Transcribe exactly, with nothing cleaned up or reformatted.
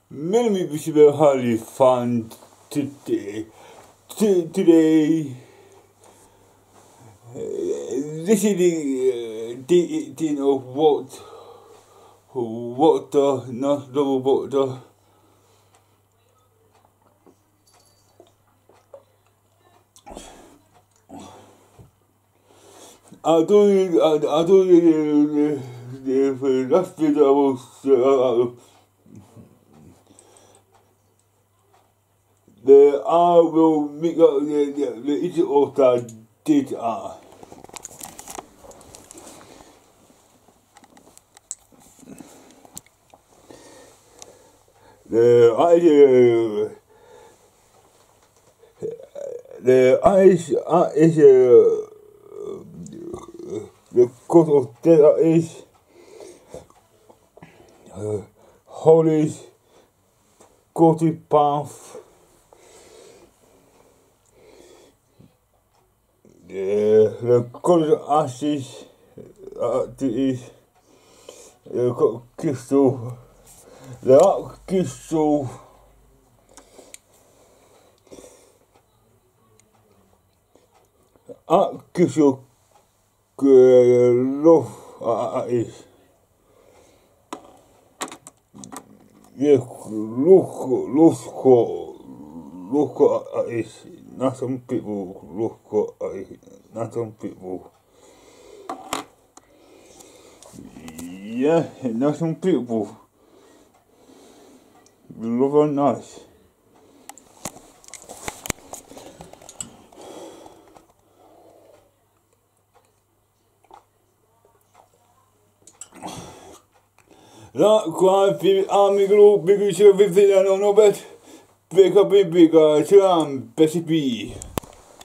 Many people having fun today. T today, uh, this is the uh, eating of what water, not the water. I do, I, I do the, the, the last video I was. Uh, The I will make up the the, the issue of the data. The idea, the ice uh, is uh, the cost of data is uh, holy forty pounds. The the color ashes uh, is the crystal, the crystal, uh, crystal, uh, love uh, is yeah, look, look, look uh, is. Not some people look at not some people. Yeah, not some people love are nice. La qua fi amigo big show vi non no bet. Pick up in big uh, tram, Bessie B.